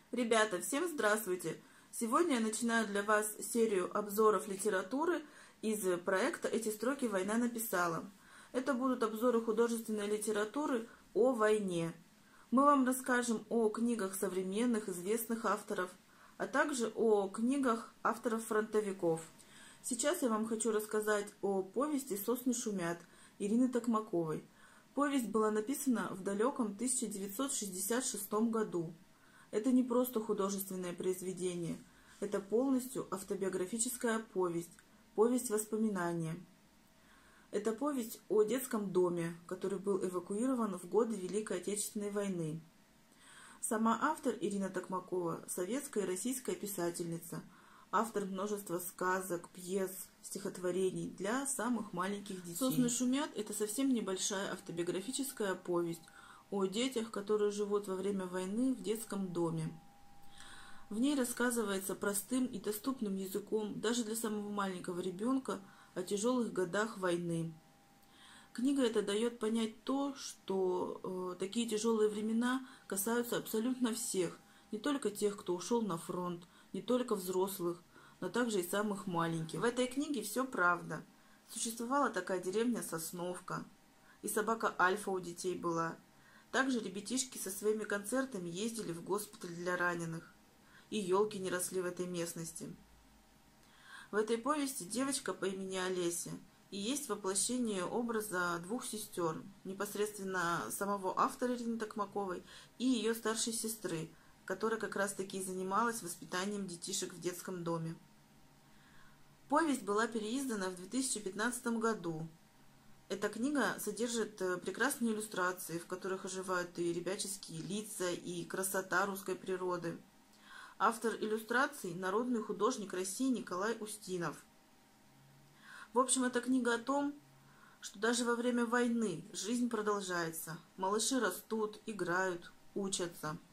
Ребята, всем здравствуйте! Сегодня я начинаю для вас серию обзоров литературы из проекта «Эти строки война написала». Это будут обзоры художественной литературы о войне. Мы вам расскажем о книгах современных, известных авторов, а также о книгах авторов-фронтовиков. Сейчас я вам хочу рассказать о повести «Сосны шумят» Ирины Токмаковой. Повесть была написана в далеком 1966 году. Это не просто художественное произведение, это полностью автобиографическая повесть, повесть воспоминания. Это повесть о детском доме, который был эвакуирован в годы Великой Отечественной войны. Сама автор Ирина Токмакова – советская и российская писательница, автор множества сказок, пьес, стихотворений для самых маленьких детей. «Сосны шумят» – это совсем небольшая автобиографическая повесть о детях, которые живут во время войны в детском доме. В ней рассказывается простым и доступным языком даже для самого маленького ребенка о тяжелых годах войны. Книга эта дает понять то, что такие тяжелые времена касаются абсолютно всех, не только тех, кто ушел на фронт, не только взрослых, но также и самых маленьких. В этой книге все правда. Существовала такая деревня Сосновка, и собака Альфа у детей была. Также ребятишки со своими концертами ездили в госпиталь для раненых, и елки не росли в этой местности. В этой повести девочка по имени Олеся и есть воплощение образа двух сестер, непосредственно самого автора Ирины Токмаковой и ее старшей сестры, которая как раз-таки занималась воспитанием детишек в детском доме. Повесть была переиздана в 2015 году. Эта книга содержит прекрасные иллюстрации, в которых оживают и ребяческие лица, и красота русской природы. Автор иллюстраций – народный художник России Николай Устинов. В общем, это книга о том, что даже во время войны жизнь продолжается. Малыши растут, играют, учатся.